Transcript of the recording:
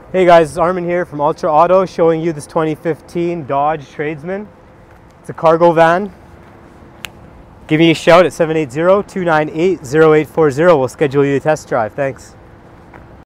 Hey guys, it's Armin here from UltraAuto showing you this 2015 Dodge Tradesman. It's a cargo van. Give me a shout at 780-298-0840. We'll schedule you a test drive. Thanks.